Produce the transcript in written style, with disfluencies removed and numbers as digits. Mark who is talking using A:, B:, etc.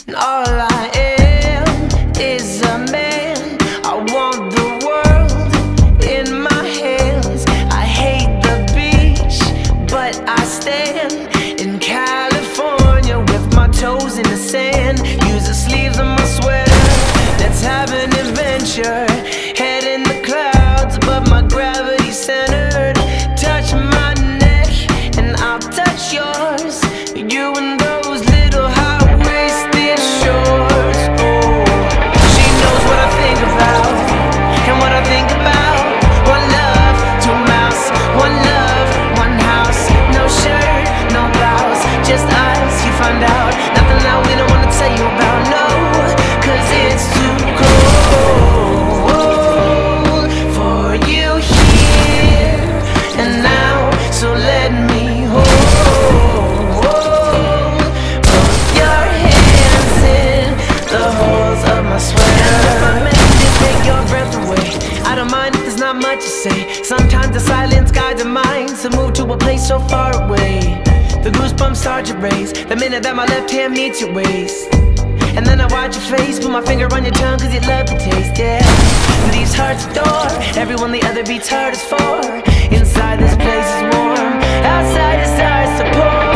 A: All I am is a man. I want the world in my hands. I hate the beach, but I stand in California with my toes in the sand. Use the sleeves of my sweater. Let's have an adventure. Head in the clouds, but my gravity's centered. Touch my neck and I'll touch yours. You and those little high-waisted shorts. Oh, she knows what I think about and what I think about. One love, two mouths. One love, one house. No shirt, no blouse, just us. You find out nothing that we don't wanna tell you about. No, 'cause it's too cold for you here and now. So let me hold. Much to say. Sometimes the silence guides our minds to move to a place so far away. The goosebumps start to raise the minute that my left hand meets your waist. And then I watch your face, put my finger on your tongue 'cause you love the taste, yeah. These hearts adore everyone the other beats hardest for. Inside this place is warm, outside the stars to pour.